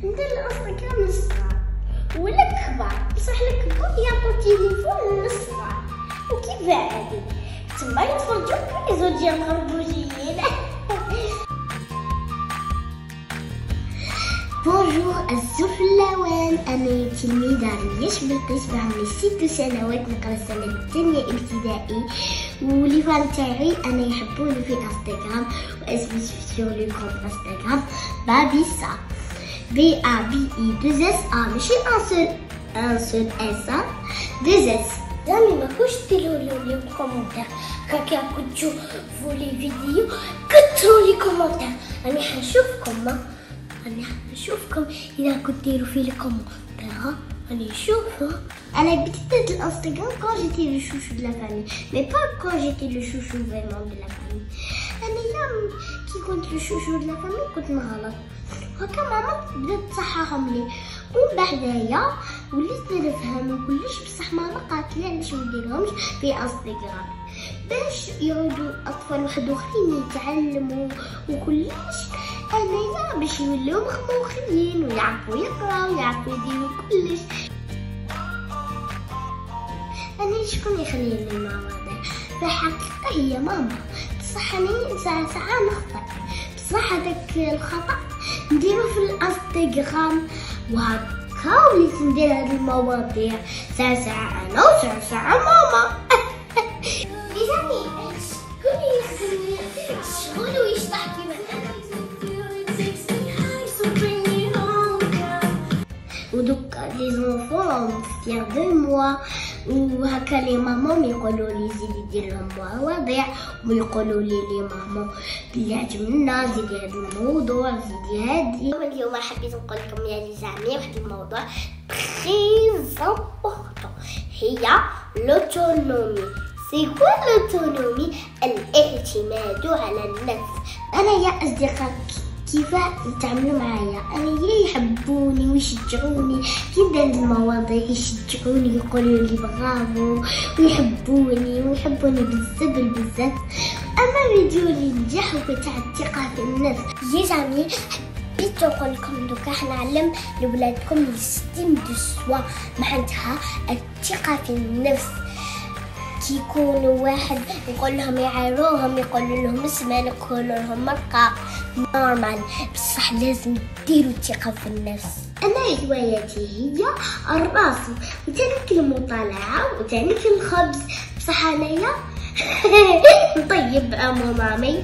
ندير الانستغرام للصغار والكبار، بصح الكبار يعطوا تليفون للصغار وكيف عادي تما يتفرجوا في زوج ديال الخربوجيين. بونجور الزفلوان، أنا تلميذة رياش بالقسم، عمري 6 سنوات، نقرا السنة الثانية ابتدائي، ولي فان تاعي أنا يحبوني في انستغرام واسمي سور لي كونت انستغرام بابيسا BABI2SA، ماشي ان سول اس، 2S. زعما ماكوش ديروا لي كومونتير كي راكم تشوفوا لي فيديو، كثروا لي كومونتير، راني حنشوفكم اذا كنت ديروا في الكومونتير، راني نشوفها. انا بديت الانستغرام كون جيتي لو شوشو دو لا فامي، مي با كون جيتي لو شوشو فريمون دو لا فامي. انا يوم كي كنت لو شوشو دو لا فامي كنت نغلط، هكا ماما بدات تصححهم لي، ومن بعدايا وليت نفهم كلش، بصح ماما قالت لي علاش ما نديرهمش في انستغرام باش يعودوا اطفال واحد اخرين يتعلموا وكلش، انايا باش يوليو مخموخين ويعرفوا يقراو ويعرفوا يديروا كلش. انا شكون يخلي لي المواضيع؟ في الحقيقه هي ماما، بصح انا ساعه نخطئ، بصح هذاك الخطا نديرو في الانستغرام وهكا وليت ندير هاد المواضيع ساعة انا وساعة ماما. ليزامي شكون يخدم شغل ويشطح كيما ودوكا لي زونفون فيغ دو موا، وهكا لي مامون يقولوا لي زيدي دير لهم مواضيع، ويقولوا لي مامون بلي عجبنا زيدي هذا الموضوع زيدي هادي. اليوم حبيت نقول لكم يا ليزامي واحد الموضوع تري امبورطون، هي لوتونومي. سي كوا لوتونومي؟ الاعتماد على النفس. انا يا اصدقائي كيف يتعاملوا معايا، انا يحبوني ويشجعوني كي ندير المواضيع، يشجعوني يقولوا لي برافو ويحبوني بزاف. اما فيديو اللي نجح هو تاع الثقه في النفس. يا جماعه حبيت نقول لكم دوكا حنعلم لولادكم الاستيم دو سوا، معناتها الثقه في النفس. كي يكونوا واحد يقول لهم يعايروهم، يقولوا لهم اسمع، يقولوا لهم مرقه نورمال، بصح لازم ديروا الثقه في النفس. انا هوايتي هي الرسم وتانيك المطالعه وتانيك الخبز، بصح انايا نطيب امو مامي.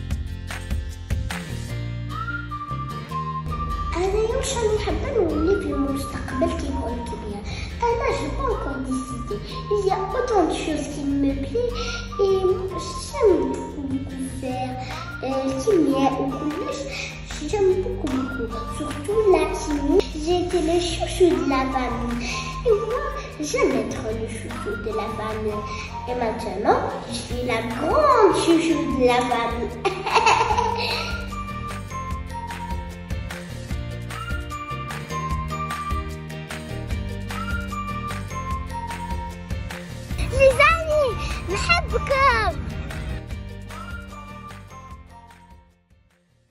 انا واش راني حابه نولي في المستقبل كي نكون كبيره. انا جو با انكور ديسيدي، il y a autant de choses qui me plaît et j'aime beaucoup faire الكيمياء وكلش، j'aime beaucoup surtout la chimie. J'ai été le chouchou de la famille et moi j'aime être le chouchou de la famille, et maintenant je suis la grande chouchou de la famille. ليزامي نحبكم.